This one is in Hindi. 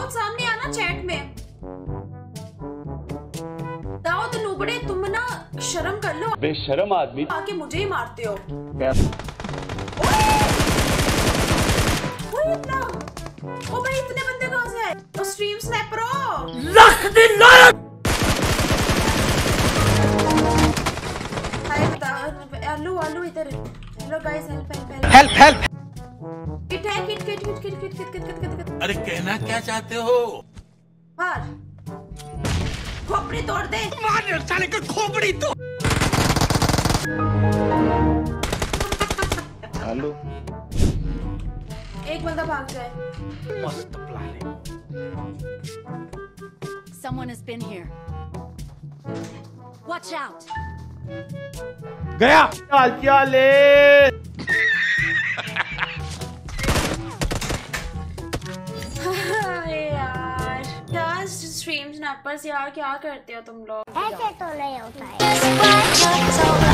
दाऊद सामने आना चैट में। दाऊद नुबड़े तुम ना शर्म कर लो, बेशर्म आदमी आके मुझे ही मारते हो। इतना ओ भाई इतने बंदे कहाँ से आए? तो स्ट्रीम स्नैपर हो लख दिन लायक। आलू इधर। Hello guys, help. किट है, किट। अरे कहना क्या चाहते हो? मार, खोपड़ी तोड़ दे। मार साले का खोपड़ी तो। आलू एक बंदा भाग जाए। मस्त प्लान है। Someone has been here. Watch out. गया चाल ले। यार क्या स्ट्रीम स्नैपर्स यार, क्या करते हो तुम लोग? ऐसे तो नहीं होता है।